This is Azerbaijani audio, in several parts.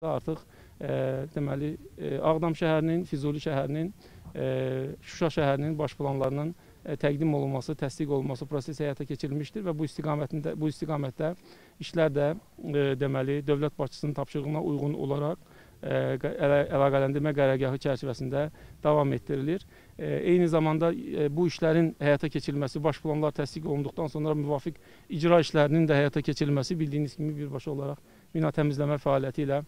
Artıq deməli Ağdam şəhərinin, Füzuli şəhərinin, Şuşa şəhərinin baş planlarının təqdim olunması, təsdiq olunması prosesi həyata keçirilmişdir və bu istiqamətdə işlər də deməli dövlət başçısının tapşırığına uyğun olaraq əlaqələndirmə qərargahı çərçivəsində davam etdirilir. Eyni zamanda bu işlərin həyata keçirilməsi, baş planlar təsdiq olunduqdan sonra müvafiq icra işlərinin də həyata keçirilməsi bildiyiniz kimi birbaşa olaraq bina təmizləmə fəaliyyəti ilə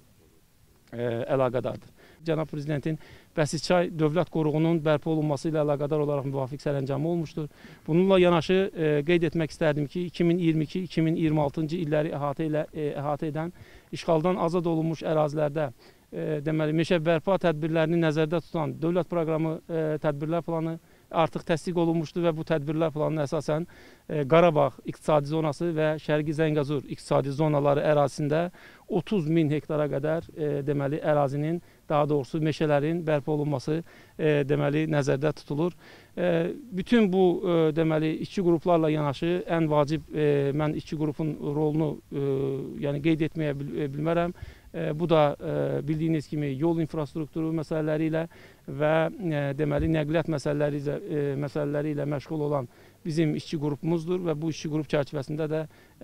əlaqədardır. Cənab Prezidentin Bəsisçay dövlət qoruğunun bərpa olunması ilə əlaqədar olaraq müvafiq sərəncamı olmuşdur. Bununla yanaşı qeyd etmək istərdim ki, 2022-2026-cı illəri əhatə edən işğaldan azad olunmuş ərazilərdə deməli meşə bərpa tədbirlərini nəzərdə tutan dövlət proqramı tədbirlər planı artıq təsdiq olunmuşdur və bu tədbirlər planına əsasən Qarabağ iqtisadi zonası və Şərqi Zəngəzur iqtisadi zonaları ərazisində 30 min hektara qədər deməli ərazinin, daha doğrusu meşələrin bərpa olunması deməli nəzərdə tutulur. Bütün bu deməli işçi qruplarla yanaşı ən vacib mən işçi qrupun rolunu yəni qeyd etməyə bilmərəm. Bu da bildiyiniz kimi yol infrastrukturu məsələləri ilə və deməli nəqliyyat məsələləri ilə məşğul olan bizim işçi qrupumuzdur və bu işçi qrup çərçivəsində də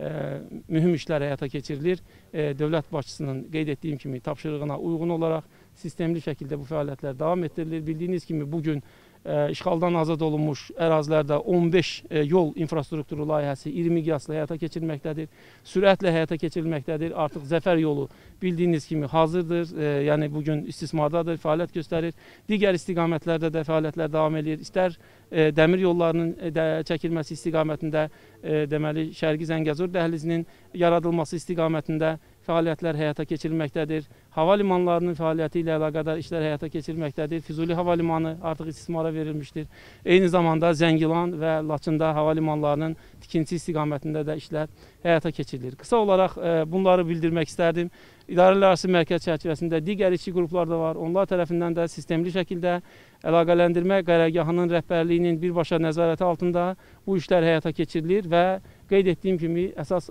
mühüm işlər həyata keçirilir. Dövlət başçısının qeyd etdiyim kimi tapşırığına uyğun olaraq sistemli şəkildə bu fəaliyyətlər davam etdirilir. Bildiyiniz kimi bugün işğaldan azad olunmuş ərazilərdə 15 yol infrastrukturu layihəsi 20 miqyaslı həyata keçirilməkdədir. Sürətlə həyata keçirilməkdədir. Artıq Zəfər yolu bildiyiniz kimi hazırdır. Yəni bugün istismardadır, fəaliyyət göstərir. Digər istiqamətlərdə də fəaliyyətlər davam edir. İstər dəmir yollarının çəkilməsi istiqamətində deməli Şərqi Zəngəzur dəhlizinin yaradılması istiqamətində fəaliyyətlər həyata keçirilməkdədir. Hava limanlarının fəaliyyəti ilə əlaqədar işlər həyata keçirilməkdədir. Füzuli hava limanı artıq istismara verilmişdir. Eyni zamanda Zəngilan və Laçında hava limanlarının tikintisi istiqamətində də işlər həyata keçirilir. Qısa olaraq bunları bildirmək istərdim. İdarələrarası mərkəz çərçivəsində digər işçi qruplar da var. Onlar tərəfindən də sistemli şəkildə əlaqələndirmə qərargahının rəhbərliyinin birbaşa nəzarəti altında bu işlər həyata keçirilir və qeyd etdiyim kimi əsas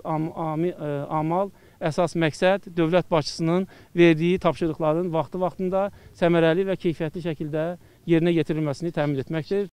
amal, əsas məqsəd dövlət başçısının verdiyi tapşırıqların vaxtında səmərəli və keyfiyyətli şəkildə yerinə yetirilməsini təmin etməkdir.